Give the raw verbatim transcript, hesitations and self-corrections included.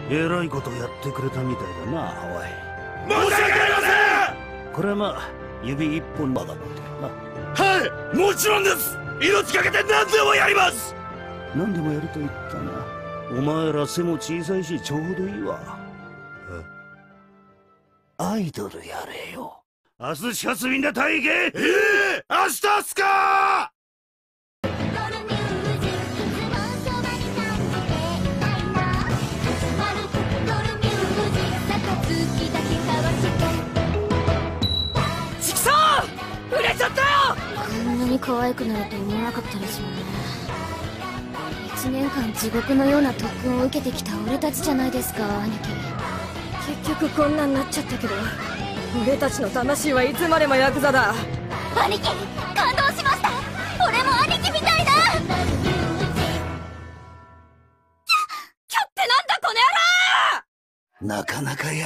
えらいことやってくれたみたいだな、おい。 申し訳ありません。 これはまあ指一本曲がってるな。 はい、もちろんです。命かけて何でもやります。 何でもやると言ったな。お前ら背も小さいしちょうどいいわ。アイドルやれよ。明日始発便でタイ行け。 ええー、明日っすか。 チキソー、売れちゃったよ。 こんなに可愛くなると思わなかったですよね。いちねんかん地獄のような特訓を受けてきた俺たちじゃないですか、兄貴。 結局こんなになっちゃったけど、俺たちの魂はいつまでもヤクザだ。 兄貴、感動しました。俺も兄貴みたいだ。キャ、キャってなんだこの野郎。 なかなかや